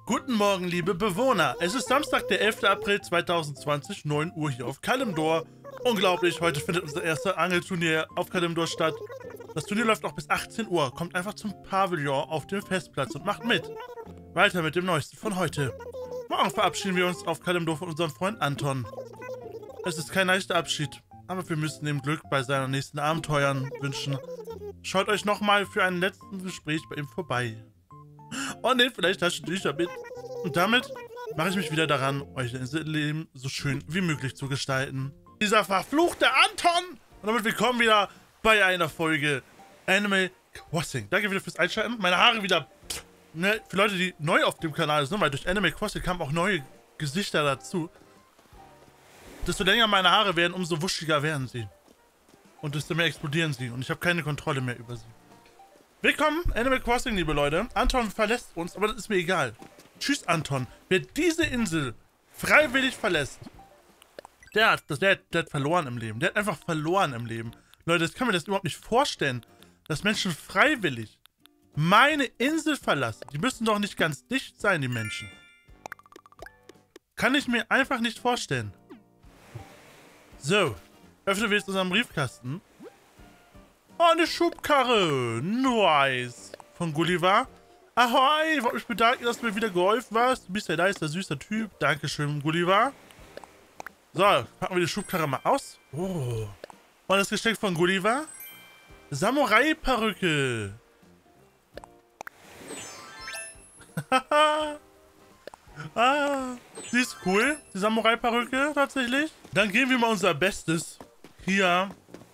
Guten Morgen, liebe Bewohner. Es ist Samstag, der 11. April 2020, 9 Uhr hier auf Kalimdor. Unglaublich, heute findet unser erster Angelturnier auf Kalimdor statt. Das Turnier läuft auch bis 18 Uhr. Kommt einfach zum Pavillon auf dem Festplatz und macht mit. Weiter mit dem Neuesten von heute. Morgen verabschieden wir uns auf Kalimdor von unserem Freund Anton. Es ist kein leichter Abschied, aber wir müssen ihm Glück bei seinen nächsten Abenteuern wünschen. Schaut euch nochmal für ein letztes Gespräch bei ihm vorbei. Oh ne, vielleicht hast du dich damit. Und damit mache ich mich wieder daran, euch das Leben so schön wie möglich zu gestalten. Dieser verfluchte Anton! Und damit willkommen wieder bei einer Folge Animal Crossing. Danke wieder fürs Einschalten. Meine Haare wieder, ne, für Leute, die neu auf dem Kanal sind, weil durch Animal Crossing kamen auch neue Gesichter dazu. Desto länger meine Haare werden, umso wuschiger werden sie. Und desto mehr explodieren sie. Und ich habe keine Kontrolle mehr über sie. Willkommen, Animal Crossing, liebe Leute. Anton verlässt uns, aber das ist mir egal. Tschüss, Anton. Wer diese Insel freiwillig verlässt, der hat verloren im Leben. Der hat einfach verloren im Leben. Leute, das kann mir das überhaupt nicht vorstellen, dass Menschen freiwillig meine Insel verlassen. Die müssen doch nicht ganz dicht sein, die Menschen. Kann ich mir einfach nicht vorstellen. So, öffnen wir jetzt unseren Briefkasten. Oh, eine Schubkarre. Nice. Von Gulliver. Ahoi, ich wollte mich bedanken, dass du mir wieder geholfen hast. Du bist ja nice, der süßer Typ. Dankeschön, Gulliver. So, packen wir die Schubkarre mal aus. Oh. Und das Geschenk von Gulliver. Samurai-Perücke. Ah, die ist cool. Die Samurai-Perücke, tatsächlich. Dann geben wir mal unser Bestes. Hier.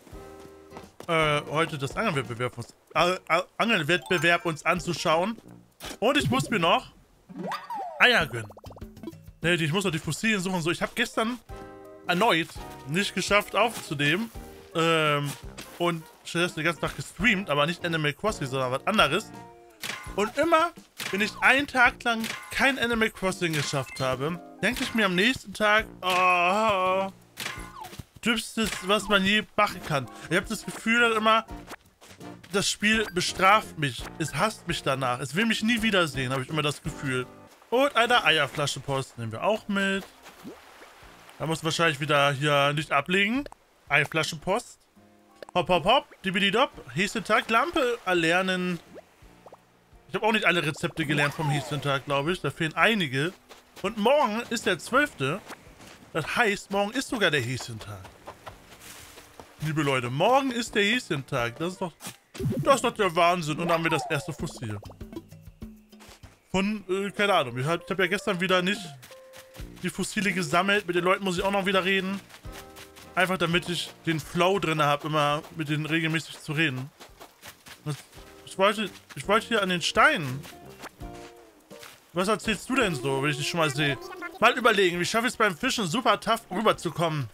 Heute das Angelwettbewerb uns anzuschauen. Und ich muss mir noch Eier gönnen. Ne, ich muss noch die Fossilien suchen. So, ich habe gestern erneut nicht geschafft aufzunehmen. Und stattdessen den ganzen Tag gestreamt, aber nicht Animal Crossing, sondern was anderes. Und immer, wenn ich einen Tag lang kein Animal Crossing geschafft habe, denke ich mir am nächsten Tag, oh, Dümmstes, was man je machen kann. Ich habe das Gefühl dann immer, das Spiel bestraft mich. Es hasst mich danach. Es will mich nie wiedersehen, habe ich immer das Gefühl. Und eine Eierflaschenpost nehmen wir auch mit. Da muss wahrscheinlich wieder hier nicht ablegen. Eierflaschenpost. Hopp, hopp, hopp. Dibididop. Häschentag, Lampe erlernen. Ich habe auch nicht alle Rezepte gelernt vom Häschentag, glaube ich. Da fehlen einige. Und morgen ist der 12. Das heißt, morgen ist sogar der Häschentag. Liebe Leute, morgen ist der Häschentag. Das ist doch der Wahnsinn. Und dann haben wir das erste Fossil. Von, keine Ahnung. Ich hab ja gestern wieder nicht die Fossile gesammelt. Mit den Leuten muss ich auch noch wieder reden. Einfach damit ich den Flow drin habe, immer mit denen regelmäßig zu reden. Ich wollte hier an den Steinen. Was erzählst du denn so, wenn ich dich schon mal sehe? Mal überlegen, wie schaffe ich es beim Fischen super tough rüberzukommen?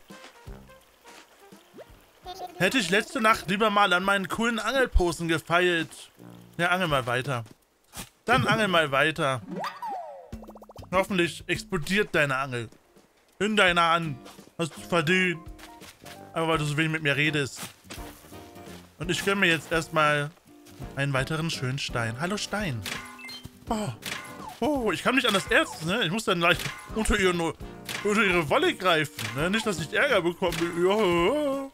Hätte ich letzte Nacht lieber mal an meinen coolen Angelposen gefeilt. Ja, angel mal weiter. Dann angel mal weiter. Hoffentlich explodiert deine Angel. In deiner Hand. Hast du verdient. Aber weil du so wenig mit mir redest. Und ich gönne mir jetzt erstmal einen weiteren schönen Stein. Hallo Stein. Oh, ich kann nicht an das Erz, ne? Ich muss dann leicht unter ihre Wolle greifen, ne? Nicht, dass ich Ärger bekomme. Ja.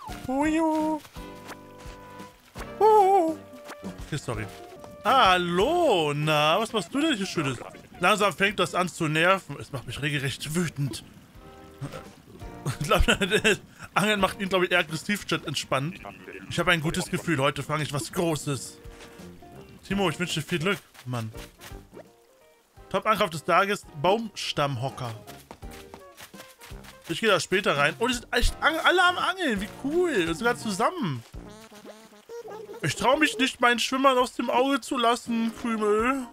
Okay, sorry. Hallo, na, was machst du denn hier Schönes? Langsam fängt das an zu nerven. Es macht mich regelrecht wütend. Ich glaube, Angeln macht ihn, glaube ich, eher aggressiv statt entspannt. Ich habe ein gutes Gefühl. Heute fange ich was Großes. Timo, ich wünsche dir viel Glück, Mann. Top-Ankauf des Tages, Baumstammhocker. Ich gehe da später rein. Oh, die sind echt alle am Angeln. Wie cool. Und sogar zusammen. Ich traue mich nicht, meinen Schwimmern aus dem Auge zu lassen, Krümel.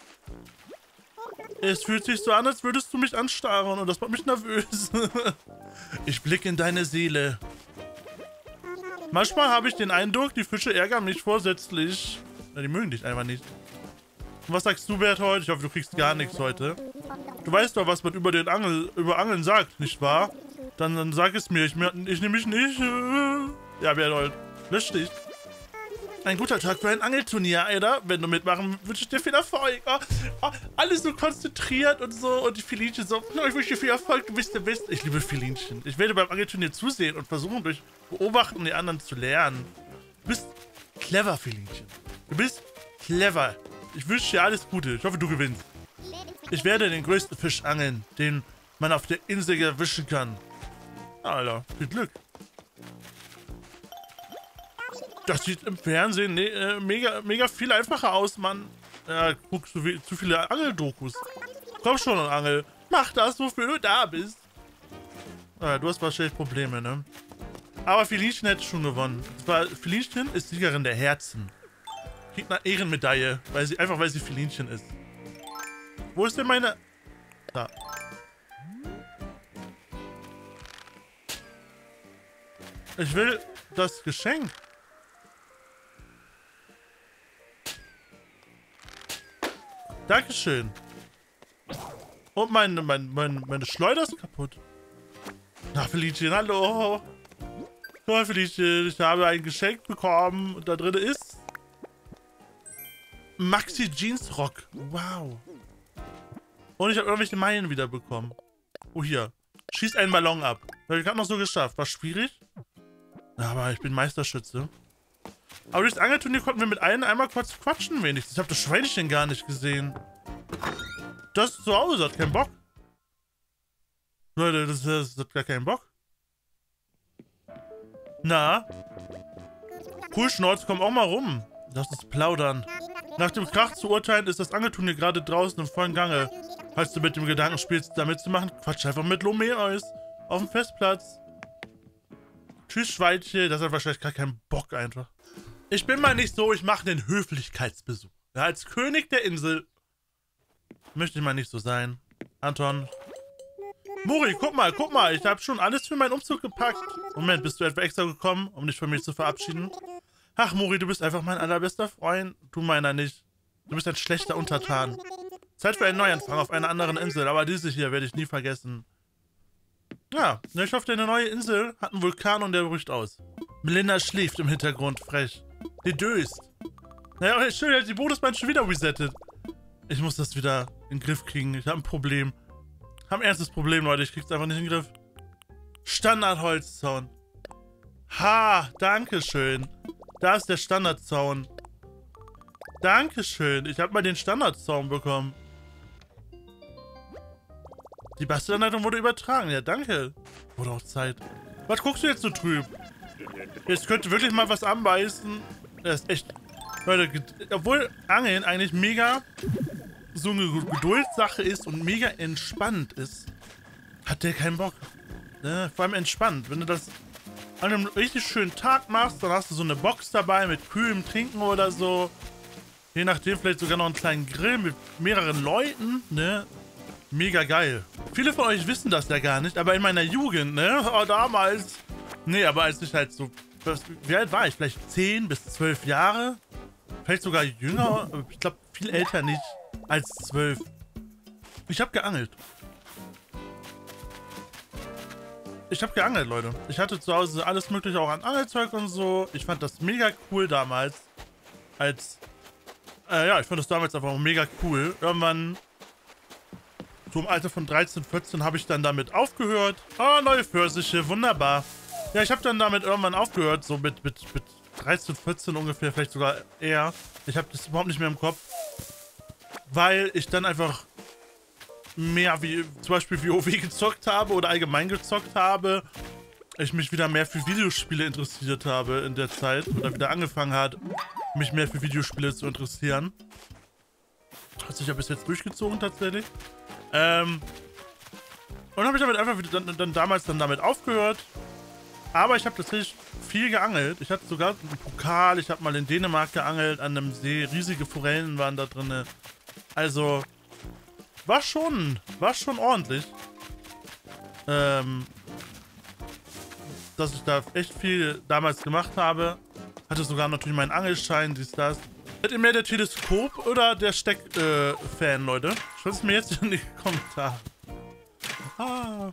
Es fühlt sich so an, als würdest du mich anstarren. Und das macht mich nervös. Ich blicke in deine Seele. Manchmal habe ich den Eindruck, die Fische ärgern mich vorsätzlich. Ja, die mögen dich einfach nicht. Und was sagst du, Bert, heute? Ich hoffe, du kriegst gar nichts heute. Du weißt doch, was man über Angeln sagt, nicht wahr? Dann sag es mir. Ich nehme mich nicht. Ja, Bert, heute. Lösch dich. Ein guter Tag für ein Angelturnier, Alter. Wenn du mitmachen, wünsche ich dir viel Erfolg. Alles so konzentriert und so. Und die Filinchen so, ich wünsche dir viel Erfolg, du bist der Beste. Ich liebe Filinchen. Ich werde beim Angelturnier zusehen und versuchen, durch Beobachten die anderen zu lernen. Du bist clever, Filinchen. Du bist clever. Ich wünsche dir alles Gute. Ich hoffe, du gewinnst. Ich werde den größten Fisch angeln, den man auf der Insel erwischen kann. Alter, viel Glück. Das sieht im Fernsehen mega viel einfacher aus, Mann. Ja, guckst du zu viele Angeldokus. Komm schon und angel. Mach das, wofür du da bist. Ja, du hast wahrscheinlich Probleme, ne? Aber Filinchen hätte schon gewonnen. Filinchen ist Siegerin der Herzen. Kriegt eine Ehrenmedaille, weil sie Filinchen ist. Wo ist denn meine... Da. Ich will das Geschenk. Dankeschön. Und meine Schleuder ist kaputt. Na, Filinchen, hallo. So, Filinchen, ich habe ein Geschenk bekommen und da drin ist Maxi Jeans Rock. Wow. Und ich habe irgendwelche Meilen wieder bekommen. Oh, hier. Schieß einen Ballon ab. Habe ich gerade noch so geschafft. War schwierig. Aber ich bin Meisterschütze. Aber durchs Angelturnier konnten wir mit allen einmal kurz quatschen wenigstens. Ich habe das Schweinchen gar nicht gesehen. Das ist zu Hause, hat keinen Bock. Leute, das hat gar keinen Bock. Na? Cool, Schnauz, komm auch mal rum. Lass uns plaudern. Nach dem Krach zu urteilen, ist das Angelturnier gerade draußen im vollen Gange. Falls du mit dem Gedanken spielst, da mitzumachen, quatsch einfach mit Lomeos auf dem Festplatz. Tschüss, Schweinchen. Das hat wahrscheinlich gar keinen Bock einfach. Ich bin mal nicht so, ich mache den Höflichkeitsbesuch. Ja, als König der Insel möchte ich mal nicht so sein. Anton. Muri, guck mal, ich habe schon alles für meinen Umzug gepackt. Moment, bist du etwa extra gekommen, um dich von mir zu verabschieden? Ach, Muri, du bist einfach mein allerbester Freund. Du meiner nicht. Du bist ein schlechter Untertan. Zeit für einen Neuanfang auf einer anderen Insel, aber diese hier werde ich nie vergessen. Ja, ich hoffe, deine neue Insel hat einen Vulkan und der bricht aus. Melinda schläft im Hintergrund, frech. Die döst. Naja, schön, die Bonusbahn schon wieder resettet. Ich muss das wieder in den Griff kriegen. Ich habe ein Problem. Ich habe ein ernstes Problem, Leute. Ich krieg's einfach nicht in den Griff. Standardholzzaun. Ha, dankeschön. Da ist der Standardzaun. Dankeschön. Ich habe mal den Standardzaun bekommen. Die Bastelanleitung wurde übertragen. Ja, danke. Wurde auch Zeit. Was guckst du jetzt so trüb? Jetzt könnte wirklich mal was anbeißen. Das ist echt... Leute, obwohl Angeln eigentlich mega so eine Geduldssache ist und mega entspannt ist, hat der keinen Bock. Ne? Vor allem entspannt. Wenn du das an einem richtig schönen Tag machst, dann hast du so eine Box dabei mit kühlem Trinken oder so. Je nachdem vielleicht sogar noch einen kleinen Grill mit mehreren Leuten, ne? Mega geil. Viele von euch wissen das ja gar nicht, aber in meiner Jugend, ne? Oh, damals. Nee, aber als ich halt so... Wie alt war ich? Vielleicht 10 bis 12 Jahre? Vielleicht sogar jünger? Ich glaube, viel älter nicht als 12. Ich habe geangelt. Ich habe geangelt, Leute. Ich hatte zu Hause alles mögliche auch an Angelzeug und so. Ich fand das mega cool damals. Ja, ich fand das damals einfach mega cool. Irgendwann... So im Alter von 13, 14 habe ich dann damit aufgehört. Oh, neue Pfirsiche, wunderbar. Ja, ich habe dann damit irgendwann aufgehört, so mit 13, 14 ungefähr, vielleicht sogar eher. Ich habe das überhaupt nicht mehr im Kopf. Weil ich dann einfach mehr wie zum Beispiel WoW gezockt habe oder allgemein gezockt habe. Ich mich wieder mehr für Videospiele interessiert habe in der Zeit. Oder wieder angefangen hat, mich mehr für Videospiele zu interessieren. Hat sich ja bis jetzt durchgezogen tatsächlich. Und habe ich damit einfach damals damit aufgehört. Aber ich habe tatsächlich viel geangelt. Ich hatte sogar einen Pokal. Ich habe mal in Dänemark geangelt an einem See. Riesige Forellen waren da drin. Also war schon ordentlich. Dass ich da echt viel damals gemacht habe. Hatte sogar natürlich meinen Angelschein, dies, das. Seid ihr mehr der Teleskop- oder der Steck-Fan, Leute? Schreibt es mir jetzt in die Kommentare. Ah.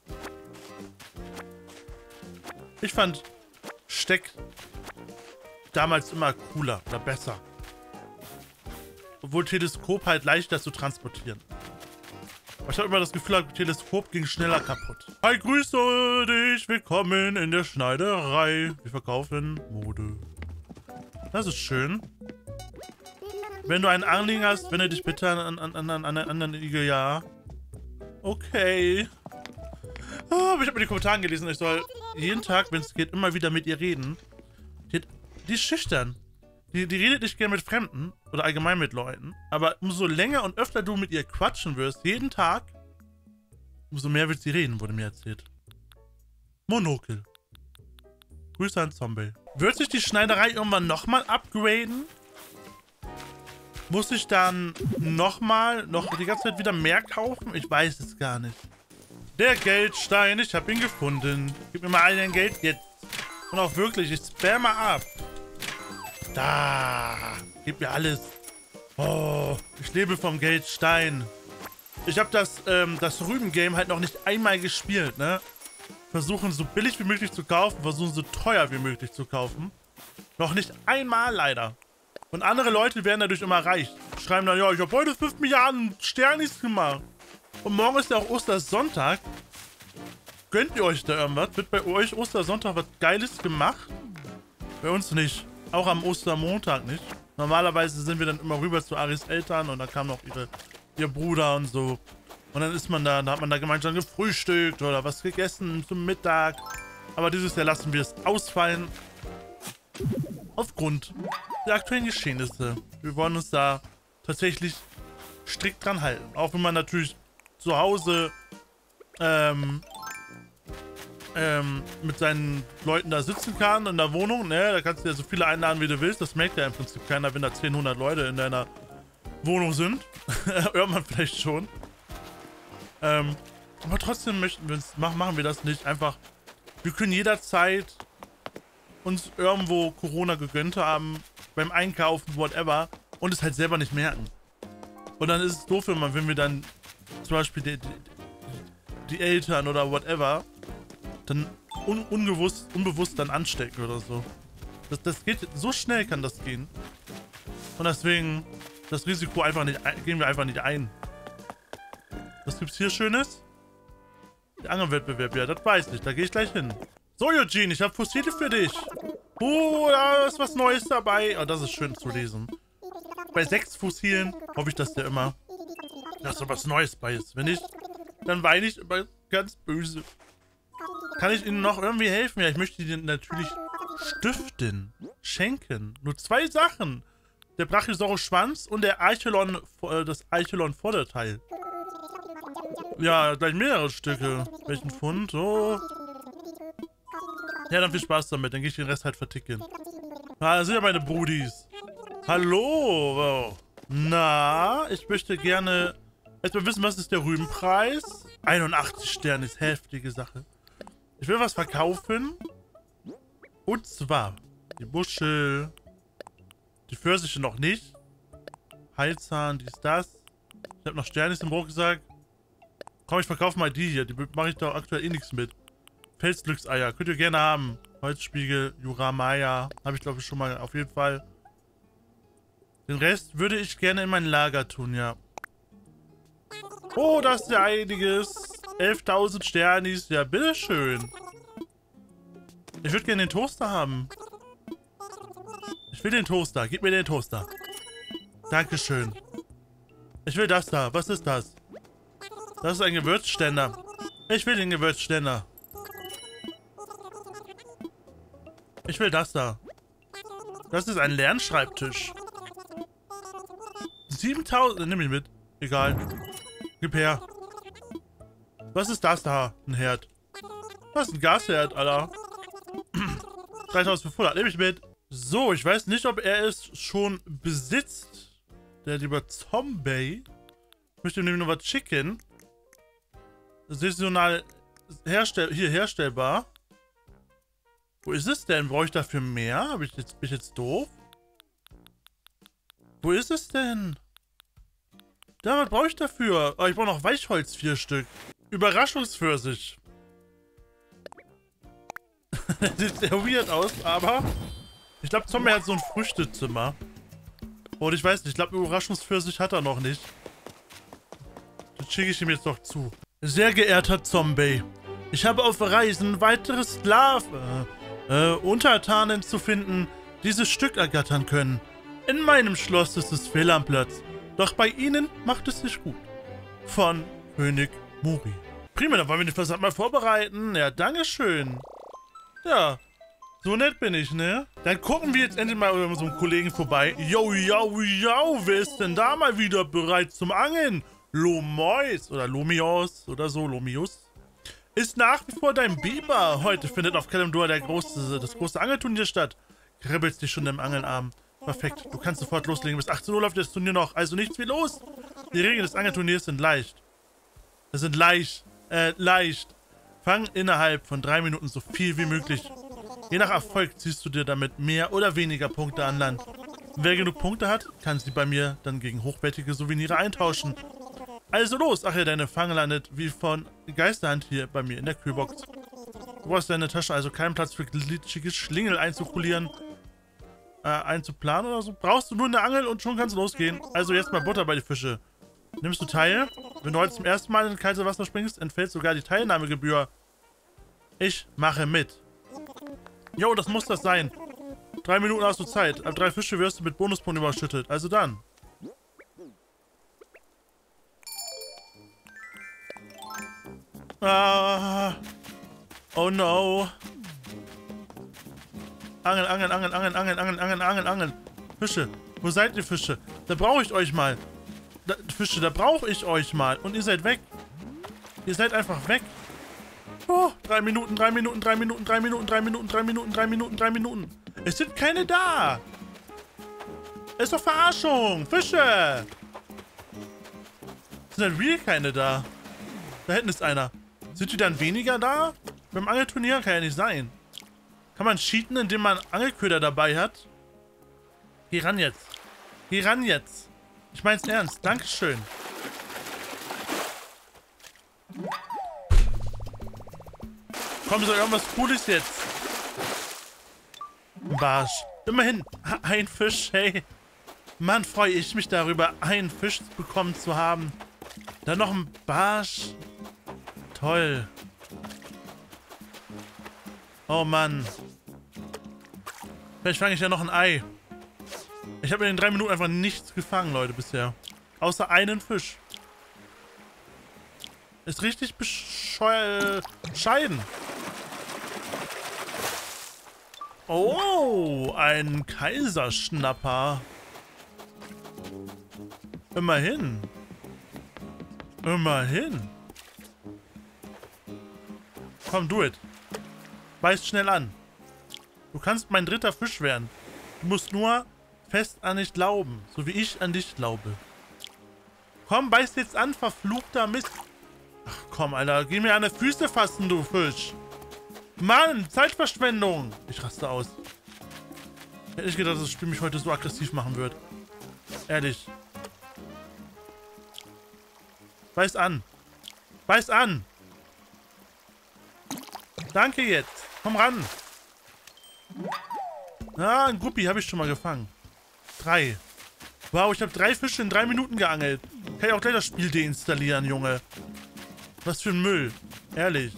Ich fand damals immer cooler oder besser. Obwohl Teleskop halt leichter zu transportieren. Aber ich habe immer das Gefühl, Teleskop ging schneller kaputt. Hi, grüße dich. Willkommen in der Schneiderei. Wir verkaufen Mode. Das ist schön. Wenn du ein Anliegen hast, wende dich bitte an einen anderen Igel, ja. Okay. Oh, ich habe mir die Kommentare gelesen, ich soll jeden Tag, wenn es geht, immer wieder mit ihr reden. Die ist schüchtern. Die redet nicht gerne mit Fremden oder allgemein mit Leuten. Aber umso länger und öfter du mit ihr quatschen wirst, jeden Tag, umso mehr wird sie reden, wurde mir erzählt. Monokel. Grüße an Zombie. Wird sich die Schneiderei irgendwann nochmal upgraden? Muss ich dann noch die ganze Zeit wieder mehr kaufen? Ich weiß es gar nicht. Der Geldstein, ich habe ihn gefunden. Gib mir mal all dein Geld jetzt. Und auch wirklich, ich spamme ab. Da, gib mir alles. Oh, ich lebe vom Geldstein. Ich habe das Rüben-Game halt noch nicht einmal gespielt, ne? Versuchen so billig wie möglich zu kaufen, versuchen so teuer wie möglich zu kaufen. Noch nicht einmal leider. Und andere Leute werden dadurch immer reich. Schreiben dann, ja, ich habe heute 5 Milliarden Sternis gemacht. Und morgen ist ja auch Ostersonntag. Gönnt ihr euch da irgendwas? Wird bei euch Ostersonntag was Geiles gemacht? Bei uns nicht. Auch am Ostermontag nicht. Normalerweise sind wir dann immer rüber zu Aris Eltern und da kam noch ihr Bruder und so. Und dann ist man da hat man da gemeinsam gefrühstückt oder was gegessen zum Mittag. Aber dieses Jahr lassen wir es ausfallen. Aufgrund der aktuellen Geschehnisse. Wir wollen uns da tatsächlich strikt dran halten. Auch wenn man natürlich zu Hause mit seinen Leuten da sitzen kann in der Wohnung, ne? Da kannst du ja so viele einladen, wie du willst. Das merkt ja im Prinzip keiner, wenn da 10, 100 Leute in deiner Wohnung sind. Irgendwann vielleicht schon. Aber trotzdem machen wir das nicht. Einfach, wir können jederzeit uns irgendwo Corona gegönnt haben, beim Einkaufen, whatever, und es halt selber nicht merken. Und dann ist es doof, wenn wir dann zum Beispiel die Eltern oder whatever dann unbewusst dann anstecken oder so. Das geht, so schnell kann das gehen. Und deswegen, das Risiko gehen wir einfach nicht ein. Was gibt's hier Schönes? Der Angelwettbewerb, ja, das weiß ich, da gehe ich gleich hin. So, Eugene, ich habe Fossile für dich. Oh, da ist was Neues dabei. Oh, das ist schön zu lesen. Bei 6 Fossilen hoffe ich, dass der immer, dass da was Neues bei ist. Wenn nicht, dann weine ich immer ganz böse. Kann ich Ihnen noch irgendwie helfen? Ja, ich möchte Ihnen natürlich stiften, schenken. Nur 2 Sachen. Der Brachiosaurus-Schwanz und der das Archelon-Vorderteil. Ja, gleich mehrere Stücke. Welchen Pfund? So. Ja, dann viel Spaß damit. Dann gehe ich den Rest halt verticken. Ah, das sind ja meine Brudis. Hallo. Na, ich möchte gerne erstmal wissen, was ist der Rübenpreis? 81 Sterne ist heftige Sache. Ich will was verkaufen. Und zwar die Muschel. Die Pfirsiche noch nicht. Heilzahn, dies, das. Ich habe noch Sternis im Rucksack. Komm, ich verkaufe mal die hier. Die mache ich doch aktuell eh nichts mit. Felsglückseier. Könnt ihr gerne haben. Holzspiegel, Juramaya. Habe ich, glaube ich, schon mal auf jeden Fall. Den Rest würde ich gerne in mein Lager tun, ja. Oh, das ist ja einiges. 11.000 Sternis. Ja, bitteschön. Ich würde gerne den Toaster haben. Ich will den Toaster. Gib mir den Toaster. Dankeschön. Ich will das da. Was ist das? Das ist ein Gewürzständer. Ich will den Gewürzständer. Ich will das da. Das ist ein Lernschreibtisch. 7.000. Nimm ich mit. Egal. Gib her. Was ist das da? Ein Herd. Das ist ein Gasherd, Alter. 3.500. Nehme ich mit. So, ich weiß nicht, ob er es schon besitzt. Der lieber Zombie. Ich möchte nämlich noch was schicken. Saisonal herstellbar. Wo ist es denn? Brauche ich dafür mehr? Bin ich jetzt doof? Wo ist es denn? Da, was brauche ich dafür? Oh, ich brauche noch Weichholz, 4 Stück. Überraschungspfirsich. Das sieht sehr weird aus, aber Ich glaube, Zombie hat so ein Früchtezimmer. Und ich weiß nicht, ich glaube, Überraschungspfirsich hat er noch nicht. Das schicke ich ihm jetzt noch zu. Sehr geehrter Zombie, ich habe auf Reisen weitere Untertanen zu finden, dieses Stück ergattern können. In meinem Schloss ist es fehl am Platz, doch bei Ihnen macht es sich gut. Von König Muri. Prima, dann wollen wir den Versand mal vorbereiten. Ja, dankeschön. Ja, so nett bin ich, ne? Dann gucken wir jetzt endlich mal über so einen Kollegen vorbei. Yo, wer ist denn da mal wieder bereit zum Angeln? Lomois oder Lomios oder so, Lomius. Ist nach wie vor dein Biber. Heute findet auf Kalimdor das große Angelturnier statt. Kribbelst dich schon im Angelnarm. Perfekt, du kannst sofort loslegen. Bis 18 Uhr läuft das Turnier noch. Also nichts wie los. Die Regeln des Angelturniers sind leicht. Es sind leicht. Fang innerhalb von 3 Minuten so viel wie möglich. Je nach Erfolg ziehst du dir damit mehr oder weniger Punkte an Land. Wer genug Punkte hat, kann sie bei mir dann gegen hochwertige Souvenire eintauschen. Also los! Ach ja, deine Fange landet wie von Geisterhand hier bei mir in der Kühlbox. Du brauchst deine Tasche, also keinen Platz für glitschige Schlingel einzukulieren. Einzuplanen oder so. Brauchst du nur eine Angel und schon kannst du losgehen. Also jetzt mal Butter bei die Fische. Nimmst du teil? Wenn du heute zum ersten Mal in kalte Wasser springst, entfällt sogar die Teilnahmegebühr. Ich mache mit. Jo, das muss das sein. 3 Minuten hast du Zeit. Ab 3 Fische wirst du mit Bonuspunkten überschüttet. Also dann. Ah. Oh no. Angeln. Fische. Wo seid ihr, Fische? Da brauche ich euch mal. Fische, da brauche ich euch mal. Und ihr seid weg. Ihr seid einfach weg. Oh, 3 Minuten. Es sind keine da. Es ist doch Verarschung. Fische. Es sind halt real keine da. Da hinten ist einer. Sind die dann weniger da? Beim Angelturnier kann ja nicht sein. Kann man cheaten, indem man Angelköder dabei hat? Geh ran jetzt. Ich mein's ernst. Dankeschön. Komm, so irgendwas Cooles jetzt. Barsch. Immerhin ein Fisch, hey. Mann, freue ich mich darüber, einen Fisch bekommen zu haben. Dann noch ein Barsch. Toll. Oh Mann. Vielleicht fange ich ja noch ein Ei. Ich habe in den 3 Minuten einfach nichts gefangen, Leute, bisher. Außer einen Fisch. Ist richtig bescheiden. Oh, ein Kaiserschnapper. Immerhin. Komm, do it. Beiß schnell an. Du kannst mein 3. Fisch werden. Du musst nur fest an dich glauben. So wie ich an dich glaube. Komm, beiß jetzt an, verfluchter Mist. Ach komm, Alter. Geh mir an die Füße fassen, du Fisch. Mann, Zeitverschwendung. Ich raste aus. Ich hätte nicht gedacht, dass das Spiel mich heute so aggressiv machen wird. Ehrlich. Beiß an. Danke jetzt. Komm ran. Ah, ein Guppi habe ich schon mal gefangen. 3. Wow, ich habe 3 Fische in 3 Minuten geangelt. Kann ich auch gleich das Spiel deinstallieren, Junge. Was für ein Müll. Ehrlich.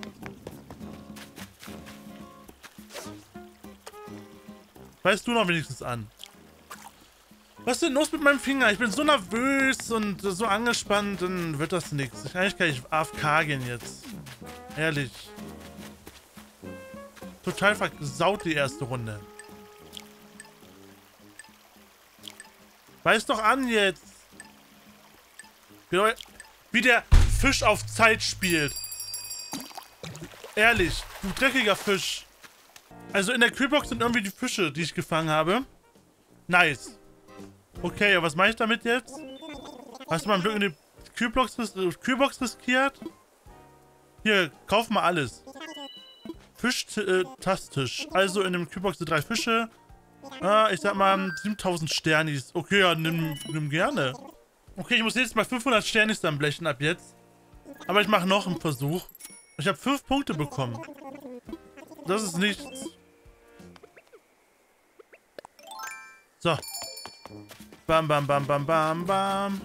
Weißt du noch wenigstens an? Was ist denn los mit meinem Finger? Ich bin so nervös und so angespannt, dann wird das nichts. Eigentlich kann ich AFK gehen jetzt. Ehrlich. Total versaut die erste Runde. Beiß doch an jetzt. Wie der Fisch auf Zeit spielt. Ehrlich, du dreckiger Fisch. Also in der Kühlbox sind irgendwie die Fische, die ich gefangen habe. Nice. Okay, aber was mache ich damit jetzt? Hast du mal ein Glück in die Kühlbox riskiert? Hier, kauf mal alles. Fisch-Tastisch. Also in dem Kühlbox sind 3 Fische. Ich sag mal 7000 Sternis. Okay, ja, nimm gerne. Okay, ich muss jetzt mal 500 Sternis dann blechen ab jetzt. Aber ich mache noch einen Versuch. Ich habe 5 Punkte bekommen. Das ist nichts. So. Bam, bam, bam, bam, bam, bam.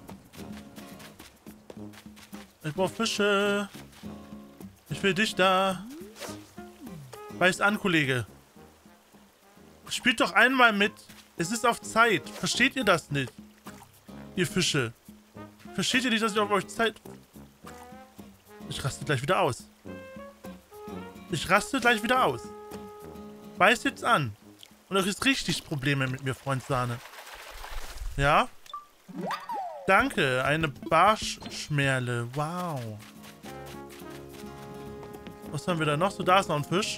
Ich brauche Fische. Ich will dich da. Beiß an, Kollege. Spielt doch einmal mit. Es ist auf Zeit. Versteht ihr das nicht? Ihr Fische. Versteht ihr nicht, dass ich auf euch Zeit... Ich raste gleich wieder aus. Ich raste gleich wieder aus. Beiß jetzt an. Und du kriegst richtig Probleme mit mir, Freund Sahne. Ja? Danke. Eine Barschschmerle. Wow. Was haben wir da noch? So, da ist noch ein Fisch.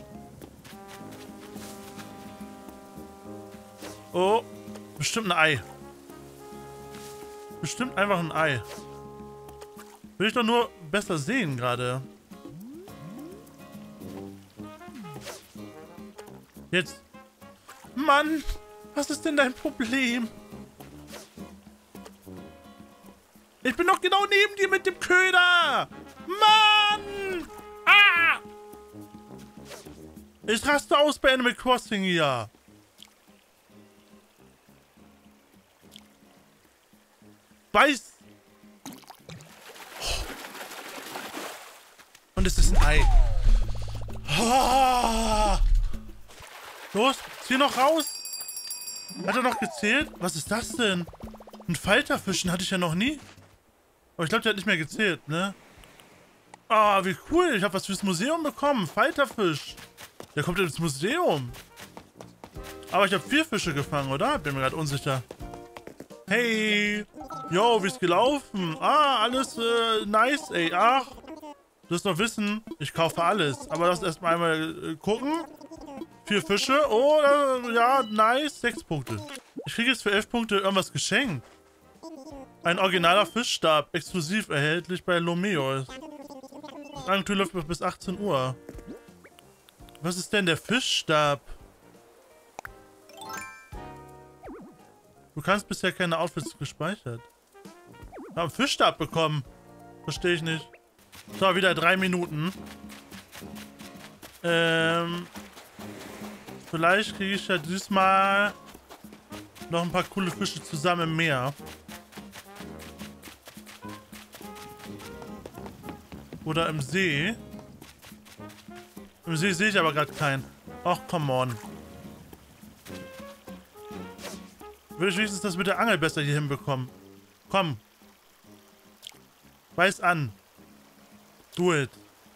Oh. Bestimmt ein Ei. Bestimmt einfach ein Ei. Will ich doch nur besser sehen gerade. Jetzt. Mann, was ist denn dein Problem? Ich bin doch genau neben dir mit dem Köder. Mann! Ah! Ich raste aus bei Animal Crossing hier. Beiß! Und es ist ein Ei. Ah! Los, zieh noch raus. Hat er noch gezählt? Was ist das denn? Ein Falterfischen hatte ich ja noch nie. Aber ich glaube, der hat nicht mehr gezählt, ne? Ah, wie cool. Ich habe was fürs Museum bekommen. Falterfisch. Der kommt ins Museum. Aber ich habe 4 Fische gefangen, oder? Bin mir gerade unsicher. Hey. Yo, wie ist gelaufen? Ah, alles nice, ey. Ach, du wirst doch wissen, ich kaufe alles. Aber lass erstmal einmal gucken. 4 Fische. Oh, ja, nice. 6 Punkte. Ich kriege jetzt für 11 Punkte irgendwas geschenkt. Ein originaler Fischstab. Exklusiv erhältlich bei Lomeos. Die Agentur läuft bis 18 Uhr. Was ist denn der Fischstab? Du kannst bisher keine Outfits gespeichert. Wir haben einen Fischstab bekommen. Verstehe ich nicht. So, wieder 3 Minuten. Vielleicht kriege ich ja diesmal noch ein paar coole Fische zusammen im Meer. Oder im See. Im See sehe ich aber gerade keinen. Ach, come on. Würde ich wenigstens das mit der Angel besser hier hinbekommen. Komm. Beiß an. Do it.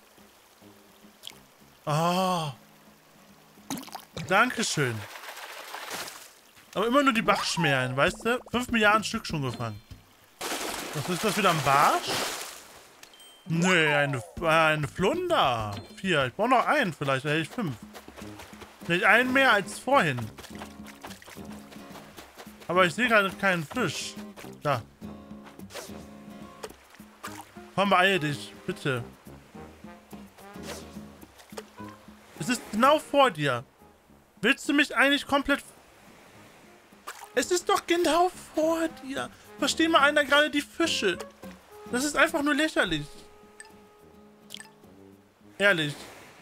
Ah. Dankeschön. Aber immer nur die Bachschmerlen, weißt du? 5 Milliarden Stück schon gefangen. Was ist das wieder, ein Barsch? Nee, eine Flunder. 4. Ich brauche noch einen vielleicht, da hätte ich 5. Nicht einen mehr als vorhin. Aber ich sehe gerade keinen Fisch. Da. Komm, beeile dich, bitte. Es ist genau vor dir. Willst du mich eigentlich komplett... Es ist doch genau vor dir. Versteh mal einer gerade die Fische. Das ist einfach nur lächerlich. Ehrlich.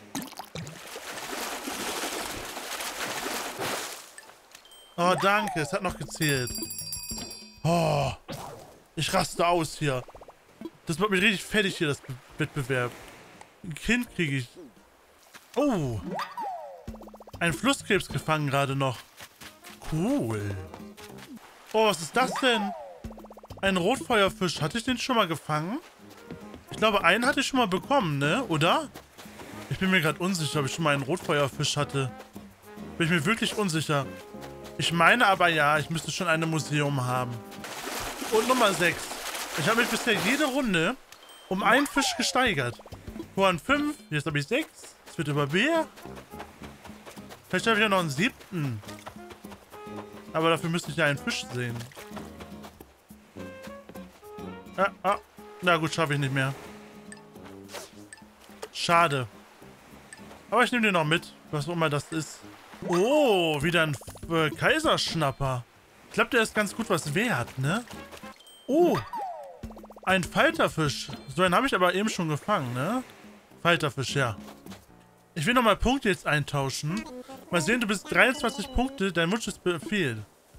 Oh, danke. Es hat noch gezählt. Oh. Ich raste aus hier. Das macht mich richtig fertig hier, das Wettbewerb. Ein Kind kriege ich. Oh. Ein Flusskrebs gefangen gerade noch. Cool. Oh, was ist das denn? Ein Rotfeuerfisch. Hatte ich den schon mal gefangen? Ich glaube, einen hatte ich schon mal bekommen, ne? Oder? Ich bin mir gerade unsicher, ob ich schon mal einen Rotfeuerfisch hatte. Bin ich mir wirklich unsicher. Ich meine aber ja, ich müsste schon ein Museum haben. Und Nummer 6. Ich habe mich bisher jede Runde um einen Fisch gesteigert. Vorhin 5, jetzt habe ich 6. Es wird immer mehr. Vielleicht habe ich ja noch einen 7. Aber dafür müsste ich ja einen Fisch sehen. Na gut, schaffe ich nicht mehr. Schade. Aber ich nehme den noch mit, was auch immer das ist. Oh, wieder ein Kaiserschnapper. Ich glaube, der ist ganz gut was wert, ne? Oh, ein Falterfisch. So einen habe ich aber eben schon gefangen, ne? Falterfisch, ja. Ich will nochmal Punkte jetzt eintauschen. Mal sehen, du bist 23 Punkte, dein Wunsch ist befehlt.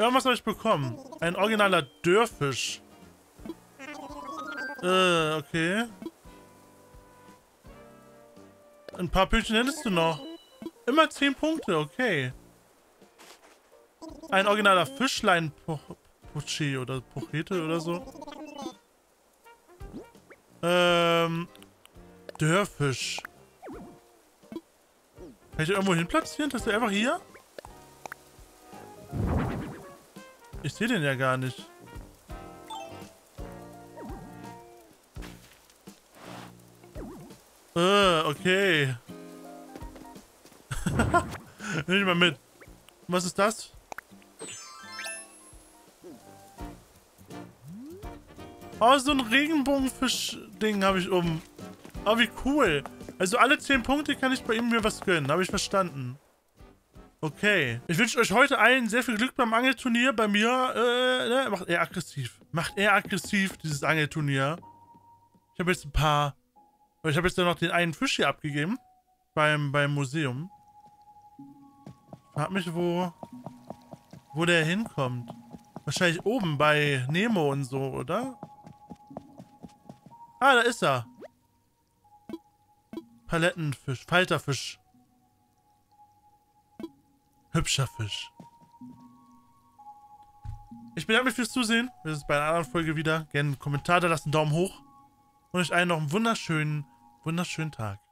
Irgendwas habe ich bekommen. Ein originaler Dörrfisch. Okay. Ein paar Pünktchen hättest du noch. Immer 10 Punkte, okay. Ein originaler Fischlein-Pochi oder Pochete oder so. Dörrfisch. Kann ich den irgendwo hin platzieren? Ist der einfach hier? Ich sehe den ja gar nicht. Okay. Nimm ich mal mit. Was ist das? Oh, so ein Regenbogenfisch-Ding habe ich um. Oh, wie cool. Also alle 10 Punkte kann ich bei ihm mir was gönnen. Habe ich verstanden. Okay. Ich wünsche euch heute allen sehr viel Glück beim Angelturnier. Bei mir, ne, macht er aggressiv. Macht er aggressiv, dieses Angelturnier. Ich habe jetzt ein paar... Ich habe jetzt ja noch den einen Fisch hier abgegeben. Beim Museum. Frag mich, wo der hinkommt. Wahrscheinlich oben bei Nemo und so, oder? Ah, da ist er. Palettenfisch, Falterfisch. Hübscher Fisch. Ich bedanke mich fürs Zusehen. Wir sehen uns bei einer anderen Folge wieder. Gerne einen Kommentar da lassen, einen Daumen hoch. Und euch allen noch einen wunderschönen Tag.